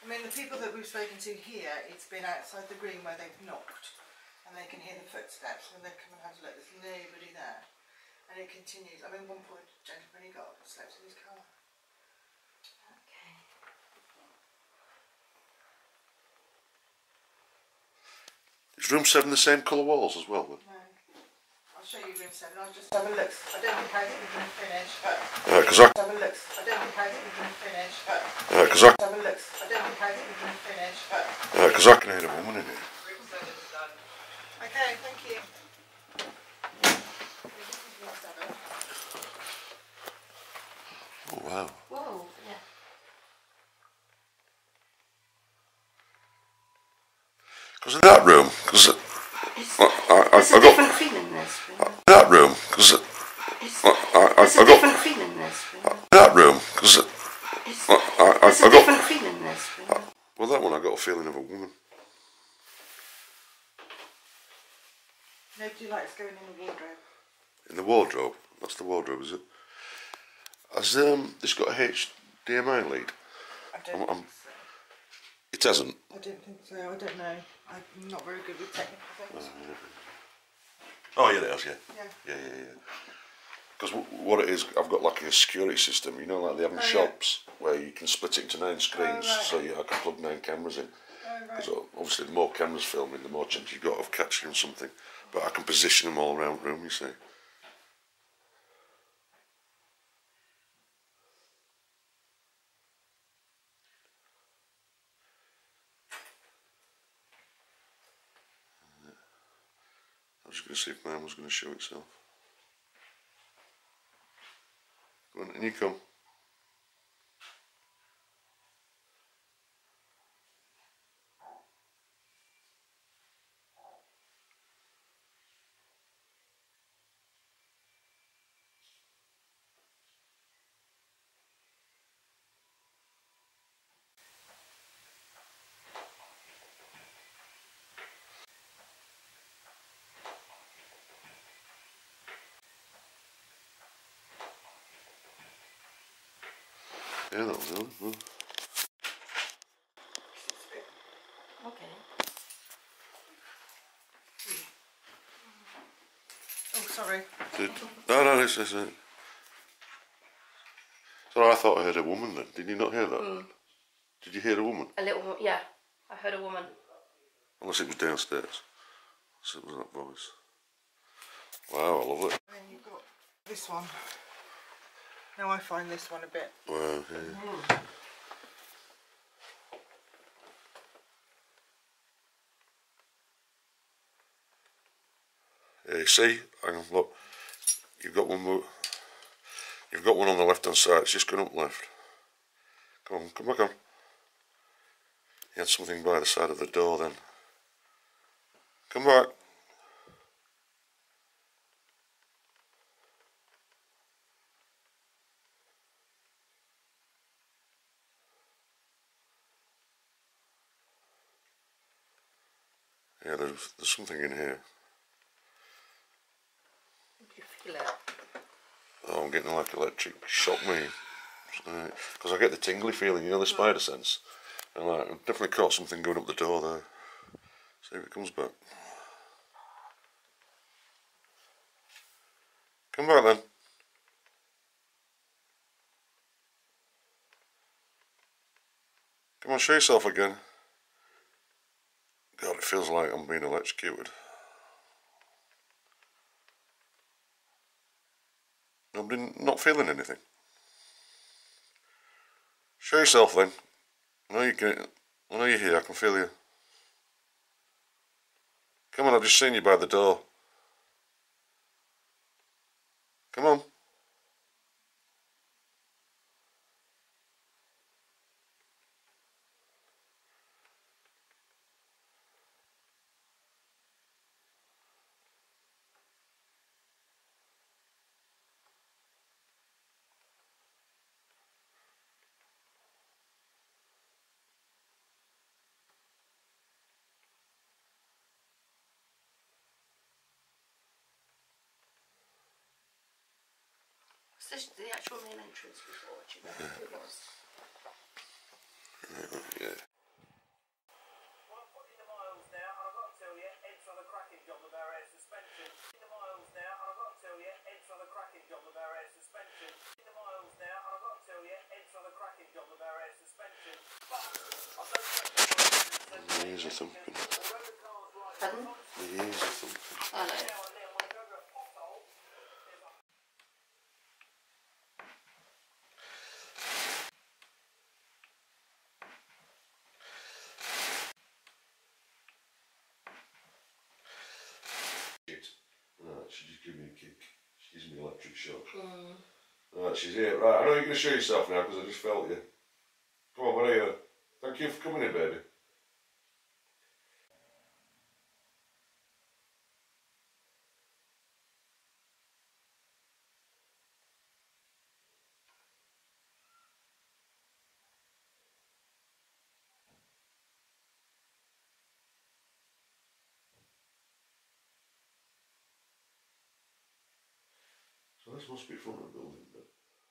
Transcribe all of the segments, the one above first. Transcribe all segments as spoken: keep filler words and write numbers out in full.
I mean, the people that we've spoken to here, it's been outside the green where they've knocked, and they can hear the footsteps when they come and have a look. There's nobody there, and it continues. I mean, one poor gentleman, he got up and slept in his car. Okay. Is room seven the same colour walls as well? Then? No. I'll show you room seven. I'll just have a look. I don't think how's it going to finish, but Yeah, because I have a look. I don't think how's it going to finish, but yeah, because I have a look. I don't think how's it going to finish, but yeah, because I can hear a woman in here. okay. Thank you. Oh wow. Whoa, yeah. Because in that room, because It's, I, I, there's I a got different feeling there, Spring. in that room, because It's, I, I, there's I a got different feeling there, Spring. in that room, because It's, I, I, there's I a got different feeling there, Spring. well that one I got a feeling of a woman. Nobody likes going in the wardrobe. In the wardrobe? That's the wardrobe, is it? Has um, this got a H D M I lead? I don't I'm, I'm, think so. it hasn't? I don't think so. I don't know. I'm not very good with technical things. Oh yeah, it has, yeah. Yeah. Yeah, yeah, yeah. Because w what it is, I've got like a security system, you know, like they have in Oh, shops, yeah. Where you can split it into nine screens, Oh, right. so you, I can plug nine cameras in. Oh, right. Because obviously the more cameras filming, the more chance you've got of catching something. But I can position them all around the room, you see. I was just going to see if mine was going to show itself. Go on, and you come. Yeah, that'll do it. Well. Okay. Oh, sorry. Did, no, no, this is it. So I thought I heard a woman then. Did you not hear that? Mm. Did you hear a woman? A little, yeah. I heard a woman. Unless it was downstairs. Unless it was that voice. Wow, I love it. And then you've got this one. Now I find this one a bit. Wow, yeah. Yeah, you see, hang on, look, you've got one more, you've got one on the left hand side, it's just going up left. Come on, come back on. You had something by the side of the door then. Come back. Yeah, there's, there's something in here. Did you feel it? Oh, I'm getting like electric shock me. Because I get the tingly feeling, you know, the spider sense. And like, I've definitely caught something going up the door there. See if it comes back. Come back then. Come on, show yourself again. God, it feels like I'm being electrocuted. I'm been not feeling anything. Show yourself then. I know you can. I know you're here. I can feel you. Come on, I've just seen you by the door. Come on. This is the actual main entrance before, do you know? It was. Yeah. ears are thumping. Pardon? My ears are thumping. Oh no. Right, she just give me a kick. She gives me an electric shock. Mm. Right, she's here. Right, I know you're going to show yourself now because I just felt you. Come on, what are you? Thank you for coming in, baby. So this must be front of the building, but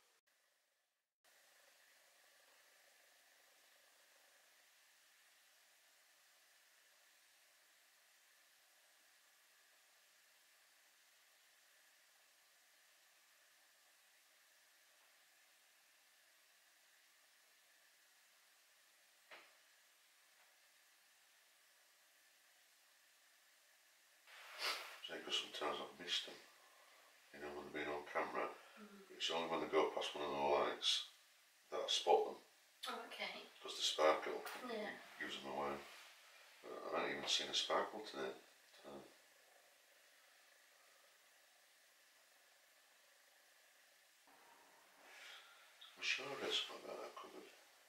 say because sometimes I've missed them. You know, when they've been on camera. Mm. It's only when they go past one of the lights that I spot them. Oh, okay. Because the sparkle Yeah. gives them away. But I haven't even seen a sparkle today. today. I'm sure I read something about that cupboard.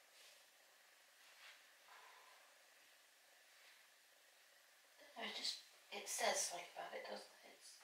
No, it just it says like about it, doesn't it? It's,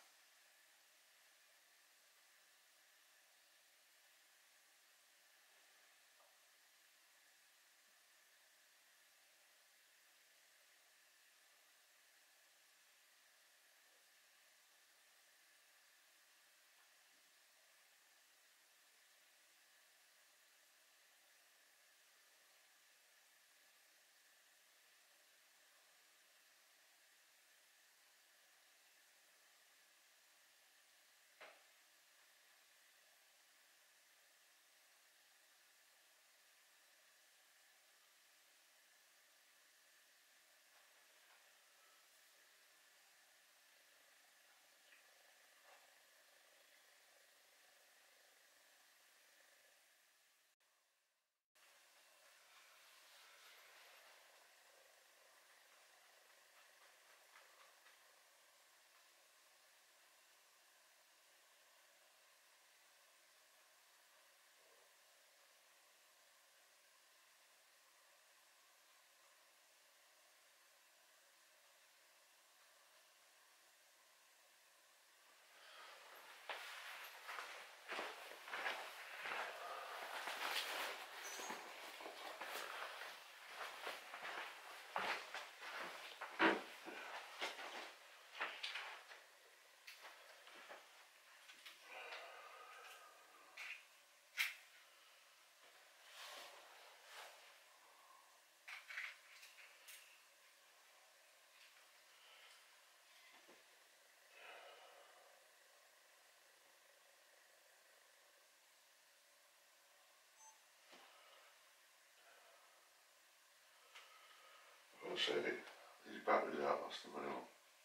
I said it. These batteries out last time I know.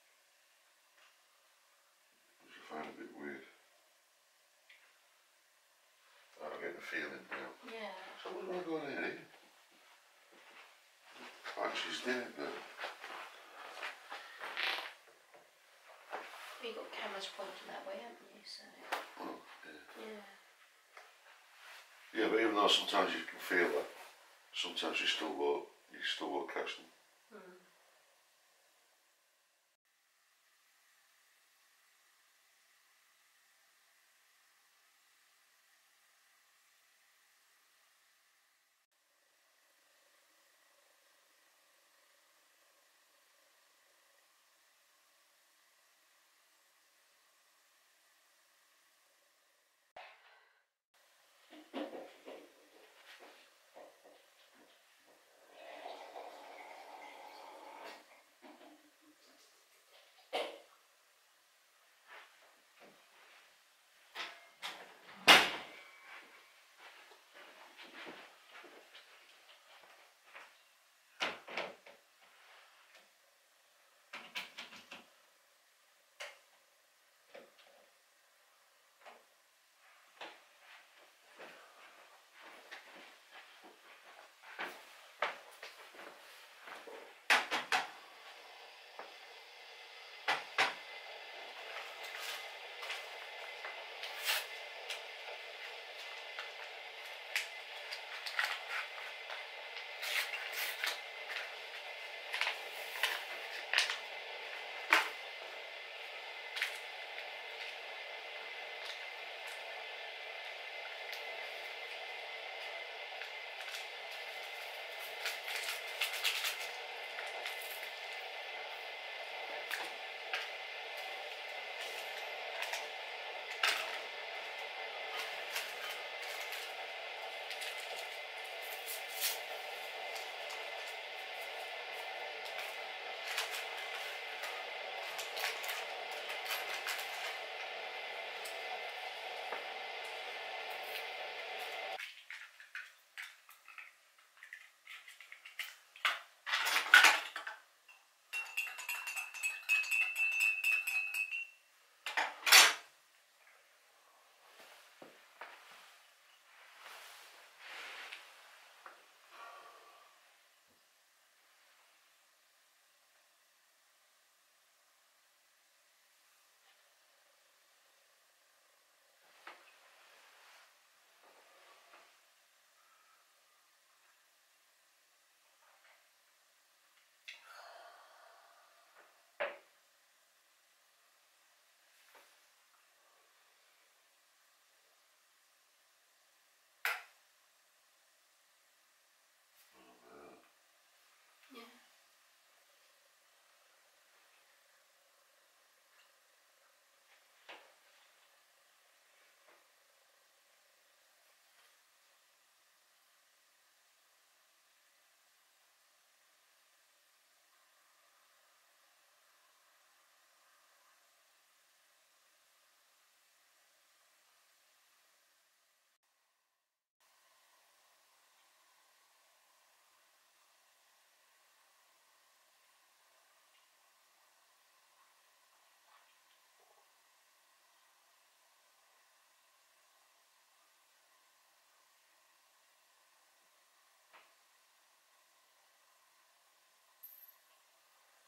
Which I find a bit weird. I'm getting the feeling now. yeah. So where am I going in here? Like she's there, but You've got cameras pointing that way, haven't you? So oh, yeah. yeah. Yeah, but even though sometimes you can feel that, sometimes you still won't, you still won't catch them. Mm.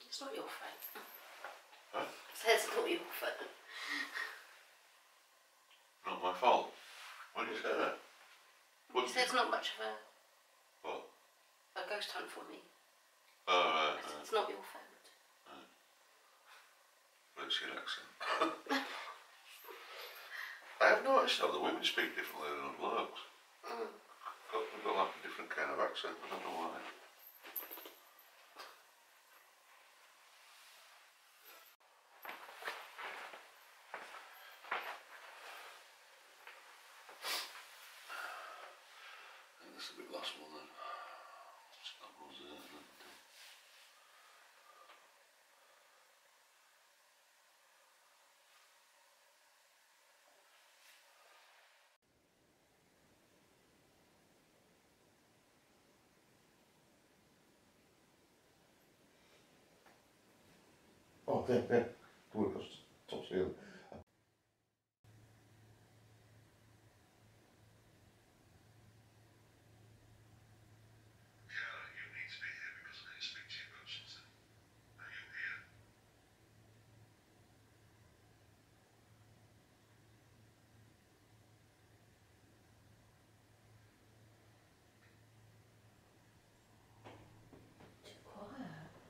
It's not your phone. Huh? It's not your phone. Not my fault. What did you say that? You said it's not much of a, What? a ghost hunt for me. Oh, right, It's, right. it's not your fault. Right. What's your accent? I have noticed how the women speak differently than the blokes. Mm. Got, they've got like a different kind of accent, I don't know why. I think this will be the last one then. That goes there, and then oh, there, there. Go across the top ceiling. Quiet.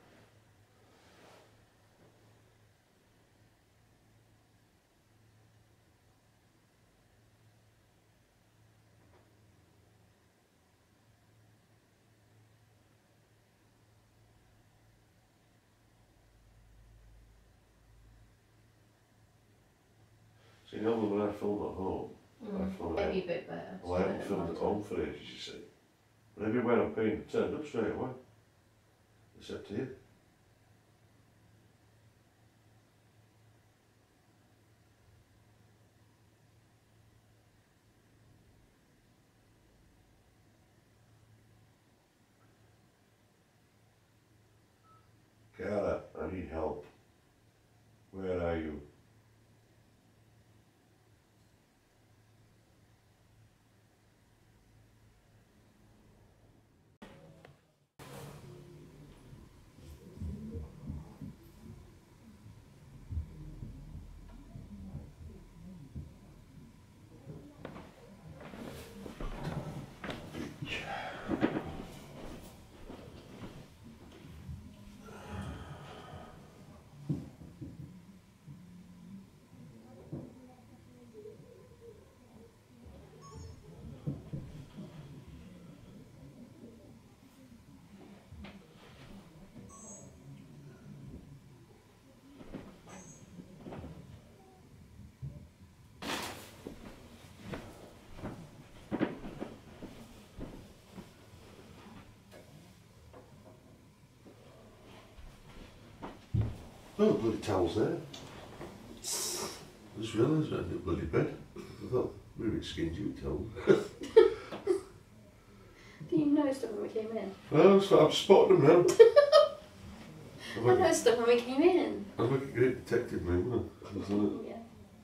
See, normally when I film at home, I film Maybe at a bit better. well, I haven't filmed at home for ages, you see. But everywhere I've been, it turned up straight away. Except here. Cara, I need help. Where are you? Oh, the bloody towel's there. I just realised I had the bloody bed. I thought, maybe it skinned you towel. Did you notice them when we came in? Well, so I've spotted them now. I noticed them when we came in. I was like a great detective me, wasn't I? Wasn't it? Yeah.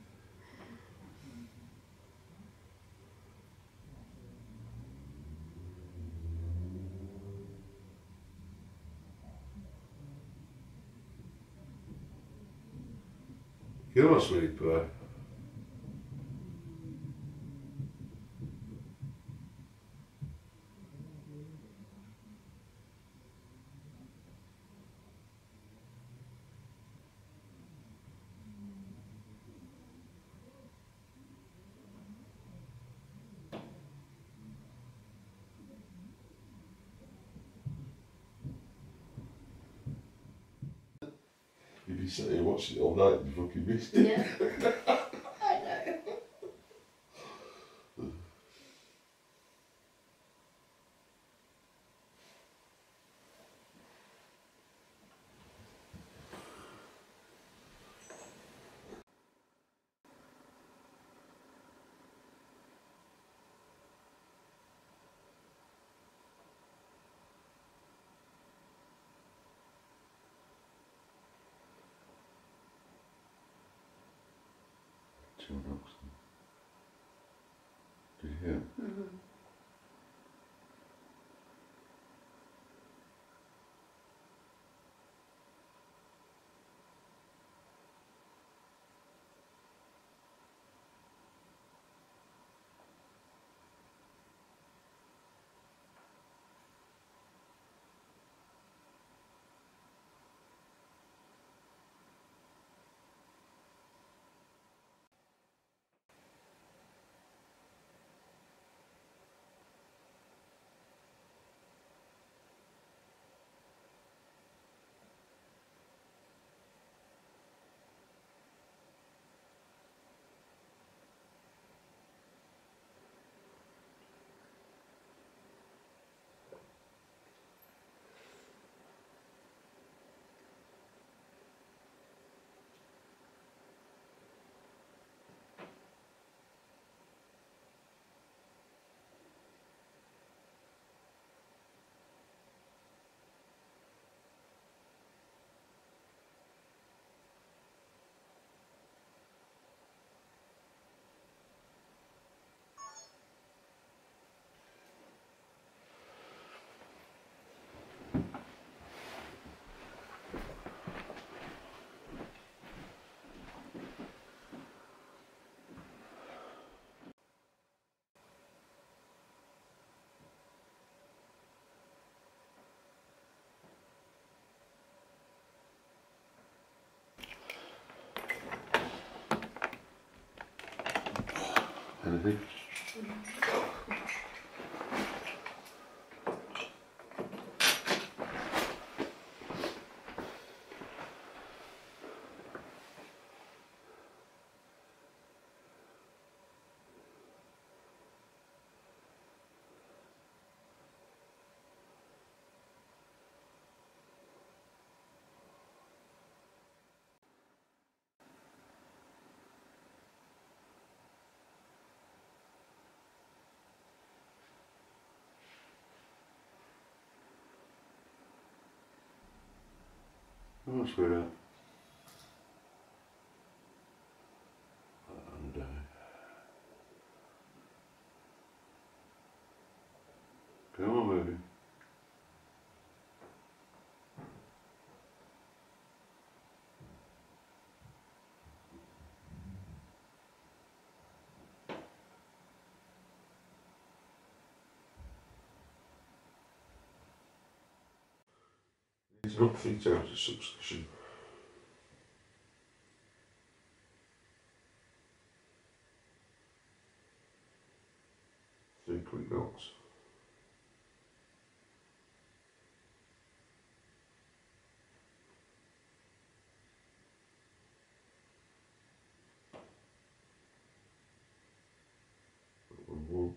You're my sweetie pie. You'd be sitting here watching it all night and you fucking missed it. Yeah. I know. Two knocks. Did you hear? Mm-hmm. anything. Oh, sweetheart. And uh, come on, baby. He's not fit out of succession. Three quick knocks. One more.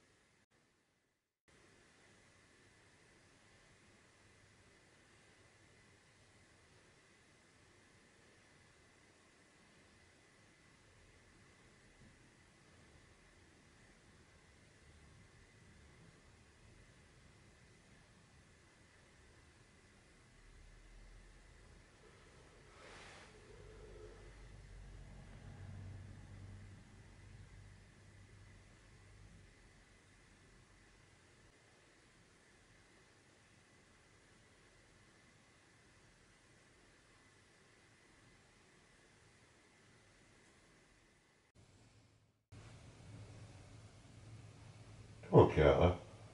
Come on, Carla.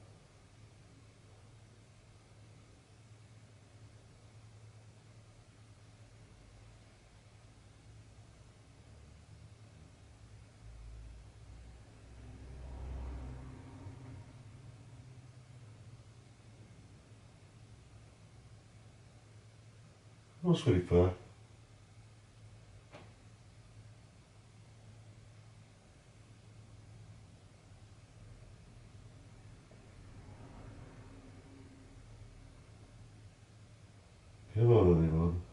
Come on, sweetie pie. Come on, honey, man.